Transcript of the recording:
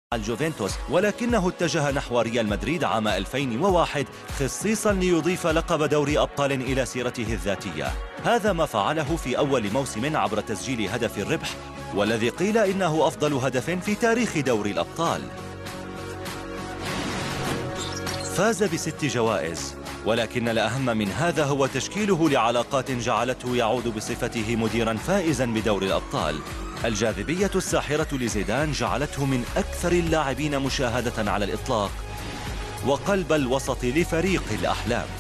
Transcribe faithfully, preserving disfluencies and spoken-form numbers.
الجوفنتوس، ولكنه اتجه نحو ريال مدريد عام ألفين وواحد خصيصا ليضيف لقب دوري أبطال إلى سيرته الذاتية. هذا ما فعله في أول موسم عبر تسجيل هدف الربح، والذي قيل إنه أفضل هدف في تاريخ دوري الأبطال. فاز بست جوائز، ولكن الأهم من هذا هو تشكيله لعلاقات جعلته يعود بصفته مديرا فائزا بدوري الأبطال. الجاذبية الساحرة لزيدان جعلته من أكثر اللاعبين مشاهدة على الإطلاق، وقلب الوسط لفريق الأحلام.